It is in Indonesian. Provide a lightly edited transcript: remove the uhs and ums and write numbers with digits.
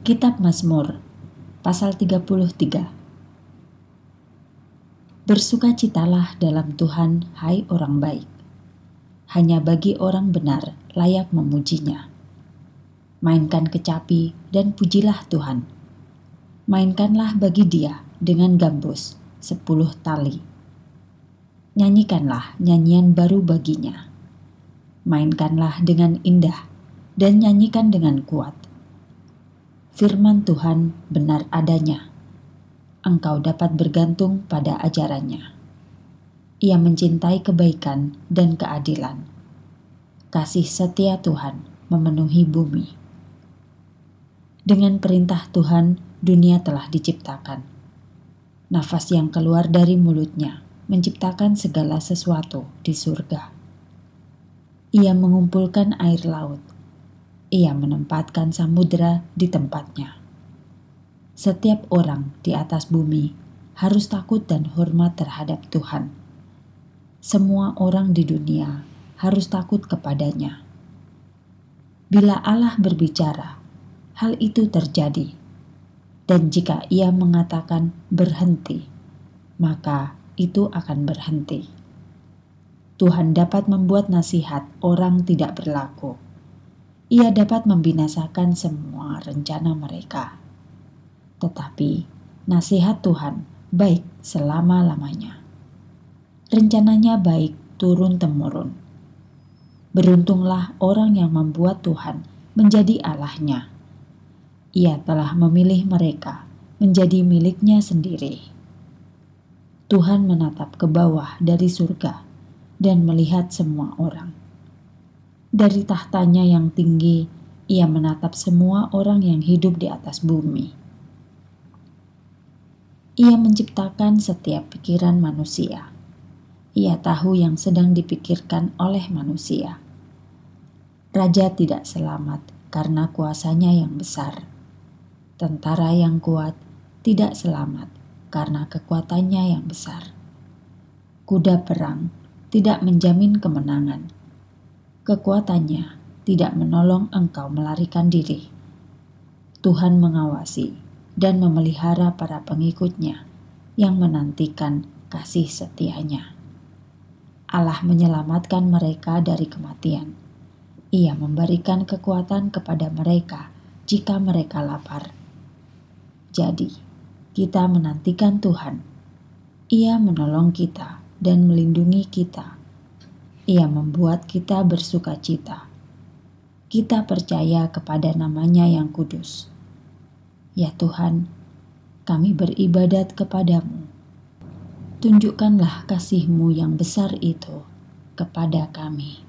Kitab Mazmur, pasal 33. Bersukacitalah dalam Tuhan, hai orang baik. Hanya bagi orang benar layak memujinya. Mainkan kecapi dan pujilah Tuhan. Mainkanlah bagi Dia dengan gambus 10 tali. Nyanyikanlah nyanyian baru baginya. Mainkanlah dengan indah dan nyanyikan dengan kuat. Firman Tuhan benar adanya. Engkau dapat bergantung pada ajarannya. Ia mencintai kebaikan dan keadilan. Kasih setia Tuhan memenuhi bumi. Dengan perintah Tuhan, dunia telah diciptakan. Nafas yang keluar dari mulutnya menciptakan segala sesuatu di surga. Ia mengumpulkan air laut. Ia menempatkan samudera di tempatnya. Setiap orang di atas bumi harus takut dan hormat terhadap Tuhan. Semua orang di dunia harus takut kepadanya. Bila Allah berbicara, hal itu terjadi. Dan jika Ia mengatakan berhenti, maka itu akan berhenti. Tuhan dapat membuat nasihat orang tidak berlaku. Ia dapat membinasakan semua rencana mereka. Tetapi nasihat Tuhan baik selama-lamanya. Rencananya baik turun-temurun. Beruntunglah orang yang membuat Tuhan menjadi Allahnya. Ia telah memilih mereka menjadi miliknya sendiri. Tuhan menatap ke bawah dari surga dan melihat semua orang. Dari tahtanya yang tinggi, Ia menatap semua orang yang hidup di atas bumi. Ia menciptakan setiap pikiran manusia. Ia tahu yang sedang dipikirkan oleh manusia. Raja tidak selamat karena kuasanya yang besar. Tentara yang kuat tidak selamat karena kekuatannya yang besar. Kuda perang tidak menjamin kemenangan. Kekuatannya tidak menolong engkau melarikan diri. Tuhan mengawasi dan memelihara para pengikutnya yang menantikan kasih setianya. Allah menyelamatkan mereka dari kematian. Ia memberikan kekuatan kepada mereka jika mereka lapar. Jadi, kita menantikan Tuhan. Ia menolong kita dan melindungi kita. Ia membuat kita bersukacita. Kita percaya kepada nama-Nya yang kudus. Ya Tuhan, kami beribadat kepadamu. Tunjukkanlah kasih-Mu yang besar itu kepada kami.